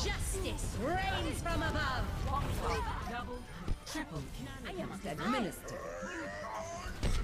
Justice reigns from above. Double, triple. I am administered.